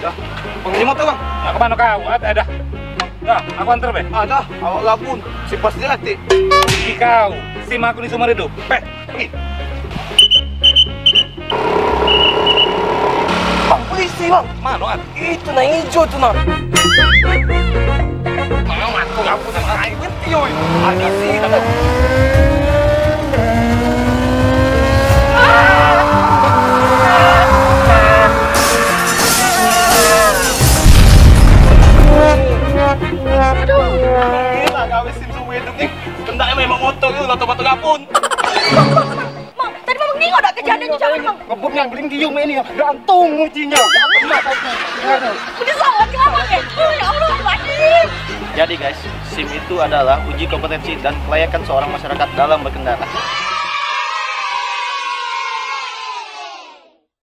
Dah. Pengen motor bang? Nah, kemana kau? Ada. Dah, aku antar be. Ada. Awak lapun. Si pas dia hati. Pergi kau. SIM aku di Sumarido. Pergi. Bang, polisi bang. Mana? Itu nah hijau tuh nah. Mau aku aku sama air. Yoi. Ada sih. Gila kau sim semua hidup nih. Kendaknya memang motor itu motor kapun. Mang, tadi Mang nengok ada kejadian di jalan, Mang. Ngebut yang beling giung ini gantung ujinya. Udah salah kenapa, ya? Ya Allah, wajib. Jadi guys, SIM itu adalah uji kompetensi dan kelayakan seorang masyarakat dalam berkendara.